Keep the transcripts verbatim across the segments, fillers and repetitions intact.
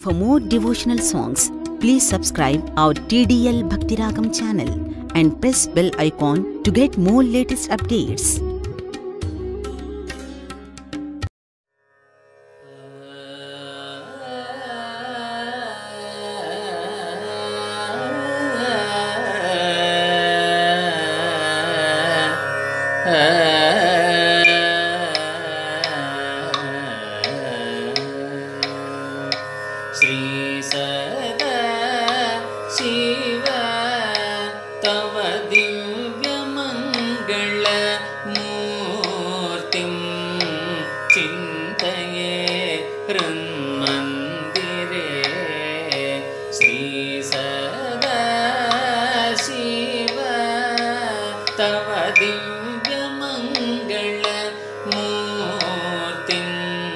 For more devotional songs, please subscribe our T D L Bhakti Ragam channel and press bell icon to get more latest updates. Shri सदा शिव तव दिव्यमङ्गल मूर्तिं चिन्तये हृन्मन्दिरे श्री सदा शिव तव दिव्यमङ्गल मूर्तिं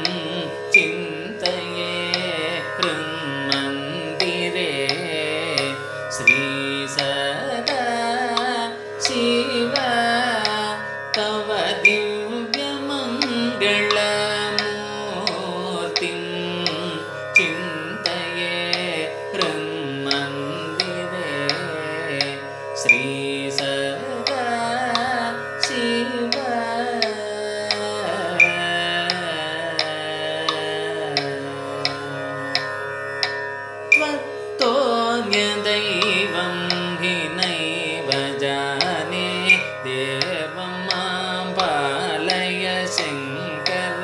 चिन्तये हृन्मन्दिरे श्री सदा शिव तव दिव्यमङ्गलमूर्तिं चिन्तये हृन्मन्दिरे श्री सदा शिव त्वत्तोऽन्यदैवं हि नैव जाने देवं मां पालय शङ्कर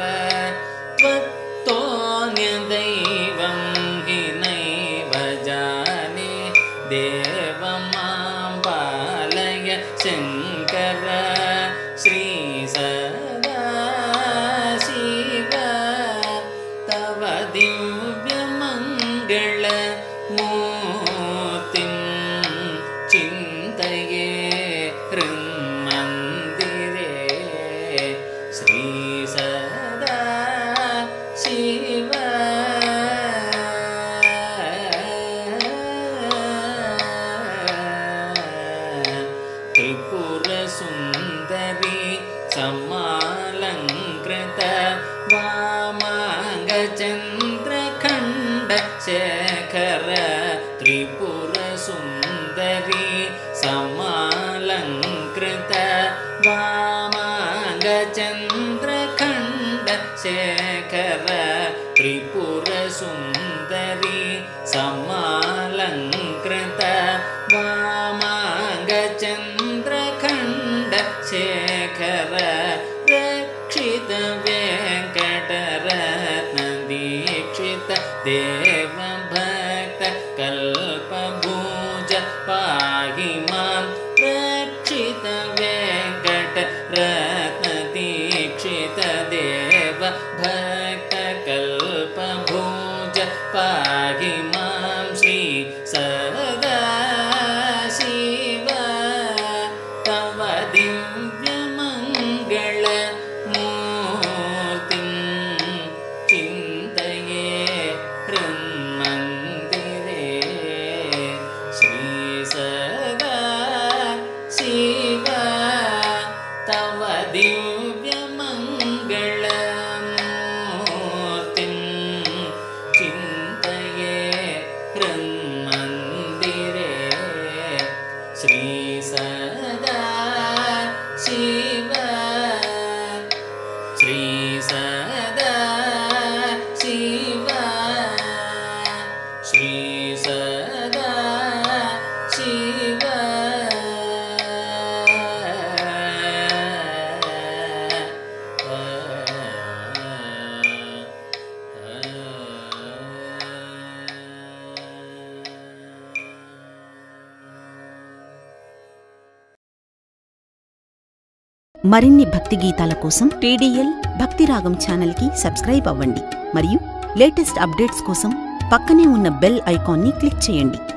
त्वत्तोऽन्यदैवं हि नैव जाने देवं मां पालय शङ्कर श्री सदा शिव तव दिव्यमङ्गल मूर्तिं चिन्तये हृन्मन्दिरे श्री सदा शिव त्रिपुरसुन्दरी समालङ्कृत वामाङ्गचन्द्रखण्ड शेखर त्रिपुरसुन्दरी समालङ्कृत वामाङ्गचन्द्रखण्ड शेखर त्रिपुरसुन्दरी समालङ्कृत वामाङ्गचन्द्रखण्ड शेखर रक्षित वेङ्कटरत्नदीक्षित देवभक्त कल्पभुज पाहि मां रक्षित वेङ्कटरत्नदीक्षित देवभक्त कल्पभुज पाहि मां श्री सदा शिव तव दिव्यमङ्गल मूर्तिं चिन्तये हृन्मन्दिरे श्री सदा शिव तव दिव्यमङ्गल मूर्तिं चिन्तये हृन्मन्दिरे श्री सदा शिव श्री सदा शिव श्री सदा शिव మరిన్ని భక్తి గీతాల కోసం T D L భక్తి రాగం ఛానల్ కి సబ్స్క్రైబ్ అవ్వండి మరియు లేటెస్ట్ అప్డేట్స్ కోసం పక్కనే ఉన్న బెల్ ఐకాన్ ని క్లిక్ చేయండి.